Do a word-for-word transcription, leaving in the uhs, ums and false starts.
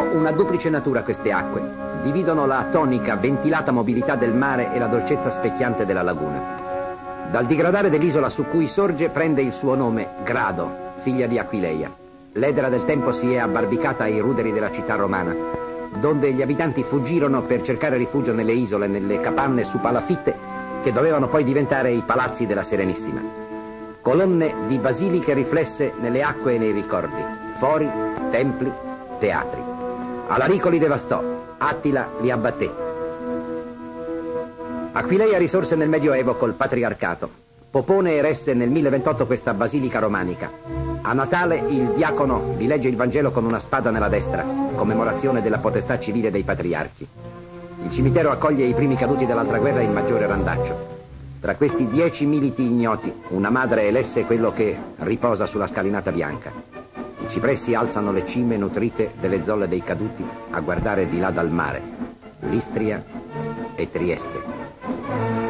una duplice natura queste acque. Dividono la tonica, ventilata mobilità del mare e la dolcezza specchiante della laguna. Dal digradare dell'isola su cui sorge prende il suo nome Grado, figlia di Aquileia. L'edera del tempo si è abbarbicata ai ruderi della città romana, donde gli abitanti fuggirono per cercare rifugio nelle isole, nelle capanne su palafitte, che dovevano poi diventare i palazzi della Serenissima. Colonne di basiliche riflesse nelle acque e nei ricordi, fori, templi, teatri. Alarico li devastò, Attila li abbatté. Aquileia risorse nel Medioevo col patriarcato. Popone eresse nel milleventotto questa basilica romanica. A Natale il diacono vi legge il Vangelo con una spada nella destra, commemorazione della potestà civile dei patriarchi. Il cimitero accoglie i primi caduti dell'altra guerra in maggiore randaccio. Tra questi dieci militi ignoti, una madre elesse quello che riposa sulla scalinata bianca. I cipressi alzano le cime nutrite delle zolle dei caduti a guardare di là dal mare, l'Istria e Trieste.